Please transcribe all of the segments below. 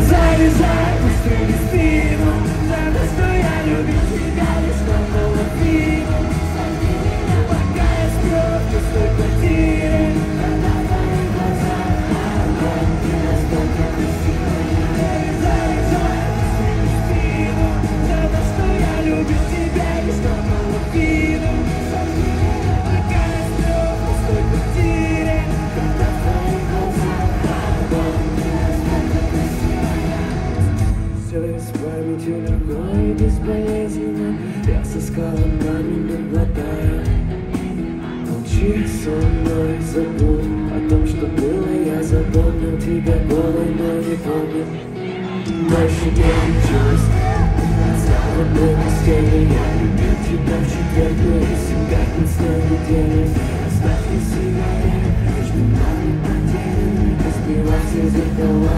Заряжай, выстрели в спину, за то, что я любил тебя лишь наполовину. Пока я сплю в пустой квартире, когда в твоих глазах огонь, ты настолько красивая. Заряжай, выстрели в спину, за то, что я любил тебя лишь наполовину. Пока я сплю в пустой квартире, когда в твоих глазах огонь, ты настолько красивая. Все из памяти легко и безболезненно, я со скалом камень глотаю. Молчи со мной, забудь о том, что было. Я запомнил тебя голой, но не помню. Больше не лечусь от одной постели. Я любил тебя в четверг, и 7 пятниц на неделе. Оставь сигарет между нами потерян, разбивай все зеркала.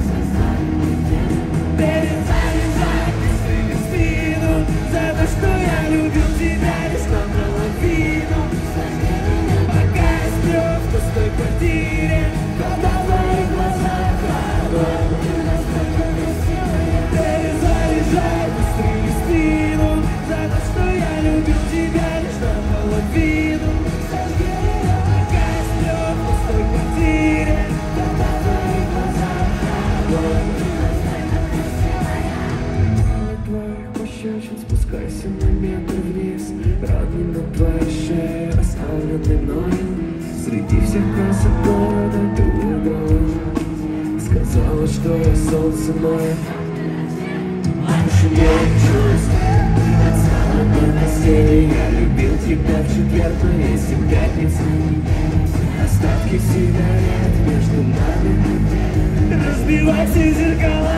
Заряжай, выстрели в спину, за то, что я любил тебя лишь наполовину. Пока я сплю в пустой квартире, когда в твоих глазах огонь, ты настолько красивая. Заряжай, выстрели в спину, за то, что я любил тебя лишь наполовину. Пока я сплю в пустой квартире, когда в твоих глазах огонь, ты настолько красивая. Твоих пощечин спускайся на метр вниз, родина твоей шеи, оставленной мною. Среди всех красок города ты выбрала, сказала, что я солнце мое. Больше не чувств от одной постели. Я любил тебя в четверг, но есть и пятница. Остатки сигарет между нами, разбивай все зеркала.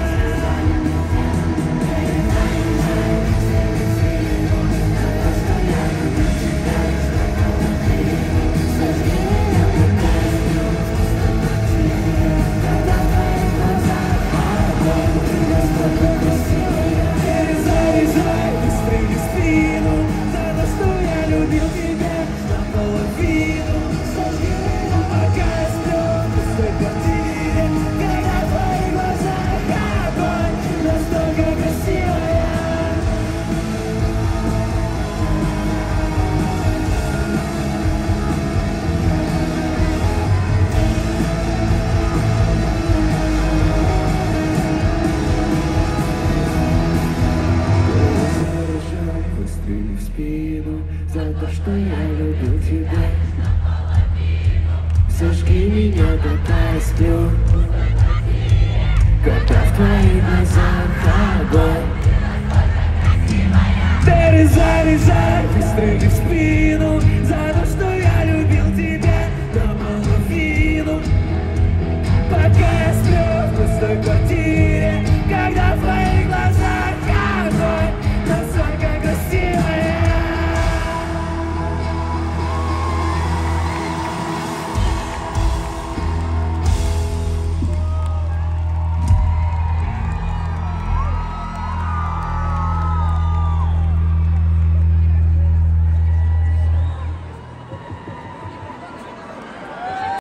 Заряжай, выстрели в спину, за то, что я любил тебя наполовину. Пока я сплю в пустой квартире, когда в твоих глазах огонь, настолько красивая. Выстрели в спину, за то, что я любил тебя. Зажги меня, пока я сплю, когда в твоих глазах огонь. Заряжай,